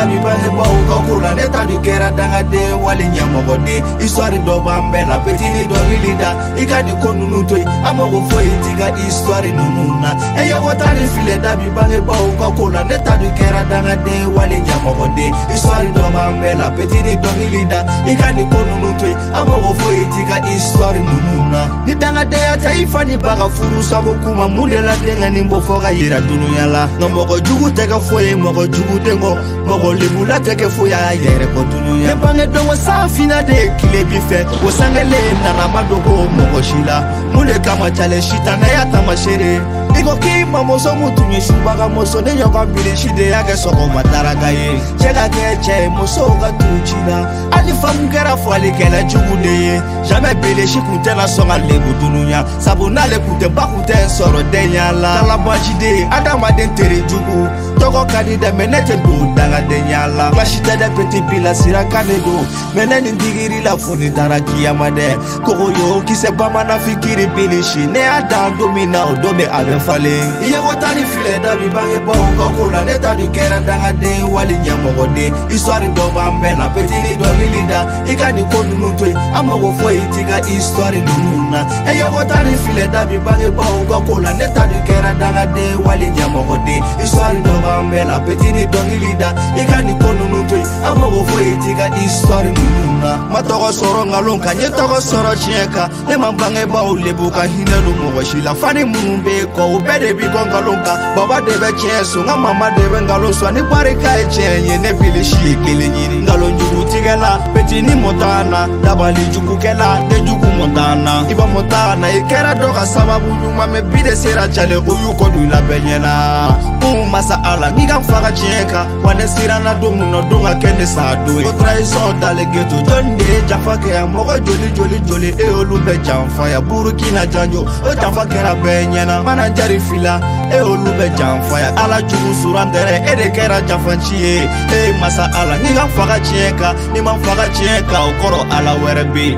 dabi bange baw ka kula ne ta du kera danga de wali nyamogo de histoire do bambela petini do milida ikadi konunu toy amogo foi tiga histoire nununa eyo wotani file dabi bange baw ka kula ne ta du kera danga de wali nyamogo de histoire do bambela petini do milida ikadi konunu toy amogo foi tiga histoire nununa ni danga de taifa ni baga furu sabo kuma mundela denga ni mbofoga yira dunuya la ngomogo jugu tega foi mogo jugu dengo mogo libula tege foi ayere ko dunuya bange dongo sa fina de kile bife osangele na ramadogo mogo shila mule kama chale shita na yata mashere iko kima moso mutu nyeshubaga moso ne yoka bile shide yake soko mataraga ye chega keche moso ga tuchina ali famgera fwali kela jugude jamais bile shikute na songa lebu dunuya sabuna le kute bakute soro denya la la bajide adama den tere jugu togo kadi de menete do danga denya la bashita de petit bila sira kane do meneni ndigiri la funi daraki amade kogo yo kise bama na fikiri bilishi ne adam domina odome ave fale iye wotani file dabi bange bongo kula neta du kera danga de wali nyamogo de histoire do bambela petini do milida ikani konunu toy amogo foi tiga histoire nununa iye wotani file dabi bange bongo kula neta du kera danga de wali nyamogo de histoire do bambela petini do milida ikani konunu toy amogo foi tiga histoire nununa matogo soro ngalon kanye togo soro chieka le mambange ba ulebuka hinelu mogo shila fani mumbe ko bede bi gongalonka baba debe cheso nga mama debe ngaloso ni parika echenye ne vile shikele nyini ngalo nyugu tigela petini motana dabali jugu kela de jugu motana iba motana ikera doga sababu nyuma me bide sera chale uyu ko du la benyena masa ala ngiga mfaga cheka wane sira na domu no donga kende sa do ko trahison dale geto jonde jafake ya mogo joli e olube jamfa ya burukina janjo o jamfa kera benyena mana jari fila e olube jamfa ya ala jugu surandere e de kera jafanchie e masa ala ngiga mfaga cheka ni mfaga cheka okoro ala werebe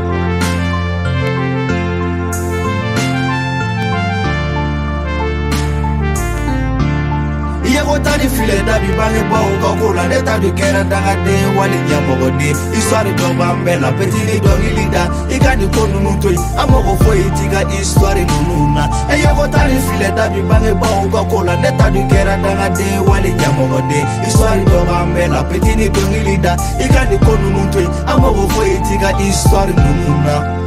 wotani file dabi bange bongo kula neta du kera danga de wali nyamogo de histoire do bambela petini do milida ikani konunu toy amogo foi tiga histoire nununa eyo wotani file dabi bange bongo kula neta du kera danga de wali nyamogo de histoire do bambela petini do milida ikani konunu toy amogo foi tiga histoire nununa